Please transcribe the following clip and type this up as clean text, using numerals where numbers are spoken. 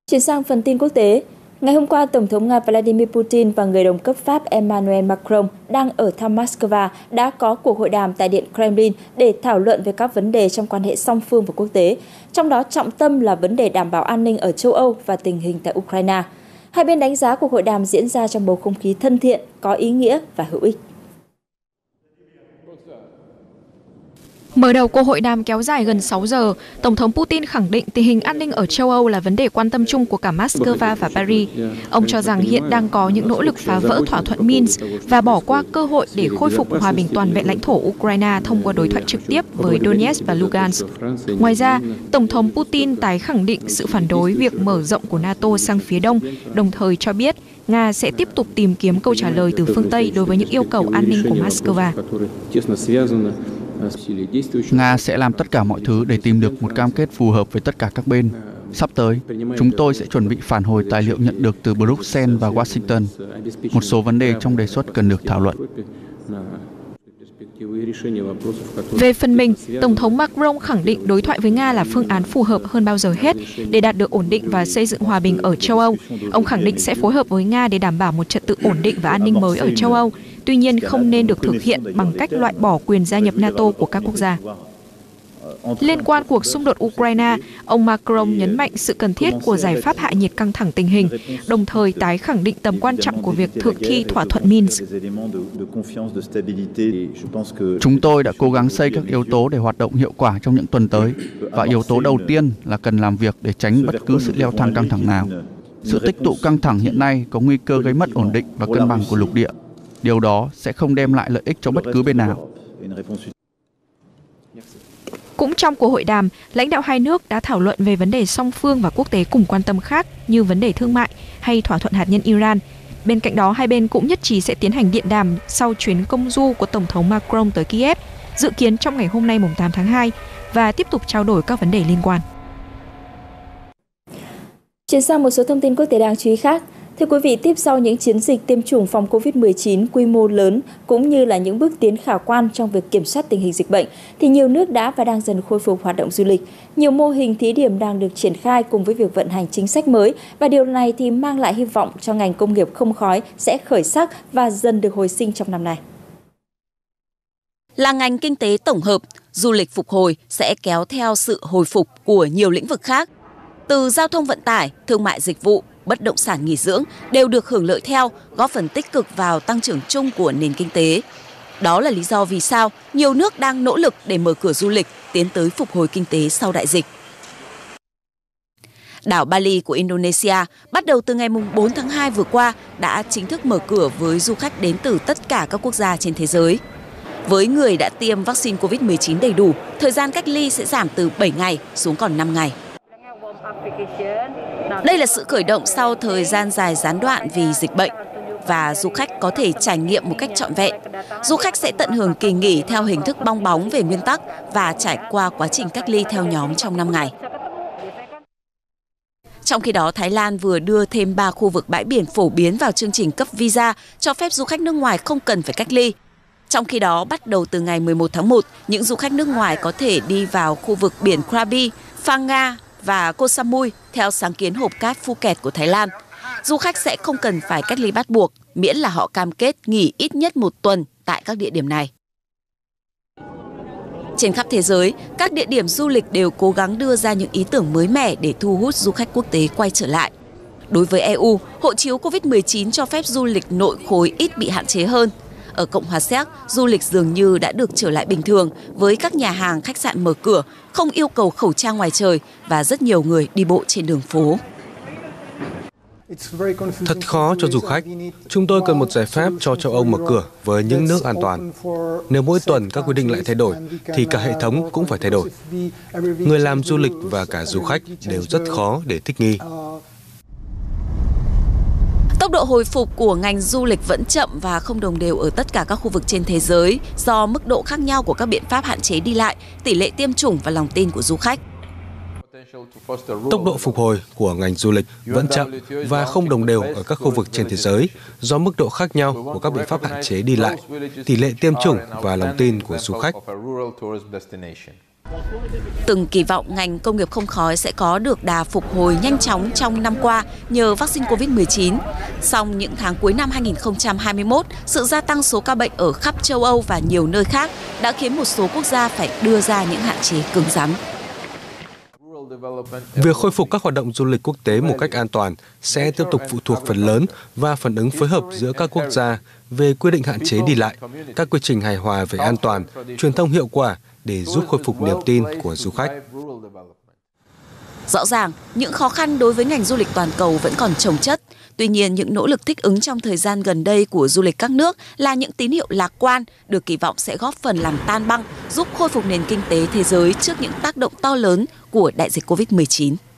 Chuyển sang phần tin quốc tế, ngày hôm qua, Tổng thống Nga Vladimir Putin và người đồng cấp Pháp Emmanuel Macron đang ở thăm Moscow đã có cuộc hội đàm tại Điện Kremlin để thảo luận về các vấn đề trong quan hệ song phương và quốc tế, trong đó trọng tâm là vấn đề đảm bảo an ninh ở châu Âu và tình hình tại Ukraine. Hai bên đánh giá cuộc hội đàm diễn ra trong bầu không khí thân thiện, có ý nghĩa và hữu ích. Mở đầu cuộc hội đàm kéo dài gần 6 giờ, Tổng thống Putin khẳng định tình hình an ninh ở châu Âu là vấn đề quan tâm chung của cả Moscow và Paris. Ông cho rằng hiện đang có những nỗ lực phá vỡ thỏa thuận Minsk và bỏ qua cơ hội để khôi phục hòa bình toàn vẹn lãnh thổ Ukraine thông qua đối thoại trực tiếp với Donetsk và Lugansk. Ngoài ra, Tổng thống Putin tái khẳng định sự phản đối việc mở rộng của NATO sang phía đông, đồng thời cho biết Nga sẽ tiếp tục tìm kiếm câu trả lời từ phương Tây đối với những yêu cầu an ninh của Moscow. Nga sẽ làm tất cả mọi thứ để tìm được một cam kết phù hợp với tất cả các bên. Sắp tới, chúng tôi sẽ chuẩn bị phản hồi tài liệu nhận được từ Bruxelles và Washington. Một số vấn đề trong đề xuất cần được thảo luận. Về phần mình, Tổng thống Macron khẳng định đối thoại với Nga là phương án phù hợp hơn bao giờ hết để đạt được ổn định và xây dựng hòa bình ở châu Âu. Ông khẳng định sẽ phối hợp với Nga để đảm bảo một trật tự ổn định và an ninh mới ở châu Âu, tuy nhiên không nên được thực hiện bằng cách loại bỏ quyền gia nhập NATO của các quốc gia. Liên quan cuộc xung đột Ukraine, ông Macron nhấn mạnh sự cần thiết của giải pháp hạ nhiệt căng thẳng tình hình, đồng thời tái khẳng định tầm quan trọng của việc thực thi thỏa thuận Minsk. Chúng tôi đã cố gắng xây các yếu tố để hoạt động hiệu quả trong những tuần tới, và yếu tố đầu tiên là cần làm việc để tránh bất cứ sự leo thang căng thẳng nào. Sự tích tụ căng thẳng hiện nay có nguy cơ gây mất ổn định và cân bằng của lục địa. Điều đó sẽ không đem lại lợi ích cho bất cứ bên nào. Cũng trong cuộc hội đàm, lãnh đạo hai nước đã thảo luận về vấn đề song phương và quốc tế cùng quan tâm khác như vấn đề thương mại hay thỏa thuận hạt nhân Iran. Bên cạnh đó, hai bên cũng nhất trí sẽ tiến hành điện đàm sau chuyến công du của Tổng thống Macron tới Kiev, dự kiến trong ngày hôm nay mùng 8 tháng 2, và tiếp tục trao đổi các vấn đề liên quan. Chuyển sang một số thông tin quốc tế đáng chú ý khác. Thưa quý vị, tiếp sau những chiến dịch tiêm chủng phòng COVID-19 quy mô lớn cũng như là những bước tiến khả quan trong việc kiểm soát tình hình dịch bệnh, thì nhiều nước đã và đang dần khôi phục hoạt động du lịch. Nhiều mô hình thí điểm đang được triển khai cùng với việc vận hành chính sách mới, và điều này thì mang lại hy vọng cho ngành công nghiệp không khói sẽ khởi sắc và dần được hồi sinh trong năm nay. Là ngành kinh tế tổng hợp, du lịch phục hồi sẽ kéo theo sự hồi phục của nhiều lĩnh vực khác. Từ giao thông vận tải, thương mại dịch vụ, bất động sản nghỉ dưỡng đều được hưởng lợi theo, góp phần tích cực vào tăng trưởng chung của nền kinh tế. Đó là lý do vì sao nhiều nước đang nỗ lực để mở cửa du lịch, tiến tới phục hồi kinh tế sau đại dịch. Đảo Bali của Indonesia bắt đầu từ ngày 4 tháng 2 vừa qua đã chính thức mở cửa với du khách đến từ tất cả các quốc gia trên thế giới. Với người đã tiêm vaccine COVID-19 đầy đủ, thời gian cách ly sẽ giảm từ 7 ngày xuống còn 5 ngày. Đây là sự khởi động sau thời gian dài gián đoạn vì dịch bệnh, và du khách có thể trải nghiệm một cách trọn vẹn. Du khách sẽ tận hưởng kỳ nghỉ theo hình thức bong bóng về nguyên tắc và trải qua quá trình cách ly theo nhóm trong 5 ngày. Trong khi đó, Thái Lan vừa đưa thêm 3 khu vực bãi biển phổ biến vào chương trình cấp visa cho phép du khách nước ngoài không cần phải cách ly. Trong khi đó, bắt đầu từ ngày 11 tháng 1, những du khách nước ngoài có thể đi vào khu vực biển Krabi, Phang Nga và Koh Samui theo sáng kiến hộp cát Phuket của Thái Lan. Du khách sẽ không cần phải cách ly bắt buộc, miễn là họ cam kết nghỉ ít nhất 1 tuần tại các địa điểm này. Trên khắp thế giới, các địa điểm du lịch đều cố gắng đưa ra những ý tưởng mới mẻ để thu hút du khách quốc tế quay trở lại. Đối với EU, hộ chiếu COVID-19 cho phép du lịch nội khối ít bị hạn chế hơn. Ở Cộng hòa Séc, du lịch dường như đã được trở lại bình thường với các nhà hàng, khách sạn mở cửa, không yêu cầu khẩu trang ngoài trời và rất nhiều người đi bộ trên đường phố. Thật khó cho du khách. Chúng tôi cần một giải pháp cho châu Âu mở cửa với những nước an toàn. Nếu mỗi tuần các quy định lại thay đổi, thì cả hệ thống cũng phải thay đổi. Người làm du lịch và cả du khách đều rất khó để thích nghi. Tốc độ hồi phục của ngành du lịch vẫn chậm và không đồng đều ở tất cả các khu vực trên thế giới do mức độ khác nhau của các biện pháp hạn chế đi lại, tỷ lệ tiêm chủng và lòng tin của du khách. Tốc độ phục hồi của ngành du lịch vẫn chậm và không đồng đều ở các khu vực trên thế giới do mức độ khác nhau của các biện pháp hạn chế đi lại, tỷ lệ tiêm chủng và lòng tin của du khách. Từng kỳ vọng ngành công nghiệp không khói sẽ có được đà phục hồi nhanh chóng trong năm qua nhờ vaccine Covid-19. Song những tháng cuối năm 2021, sự gia tăng số ca bệnh ở khắp châu Âu và nhiều nơi khác đã khiến một số quốc gia phải đưa ra những hạn chế cứng rắn. Việc khôi phục các hoạt động du lịch quốc tế một cách an toàn sẽ tiếp tục phụ thuộc phần lớn và phản ứng phối hợp giữa các quốc gia về quy định hạn chế đi lại, các quy trình hài hòa về an toàn, truyền thông hiệu quả để giúp khôi phục niềm tin của du khách. Rõ ràng, những khó khăn đối với ngành du lịch toàn cầu vẫn còn chồng chất. Tuy nhiên, những nỗ lực thích ứng trong thời gian gần đây của du lịch các nước là những tín hiệu lạc quan, được kỳ vọng sẽ góp phần làm tan băng, giúp khôi phục nền kinh tế thế giới trước những tác động to lớn của đại dịch Covid-19.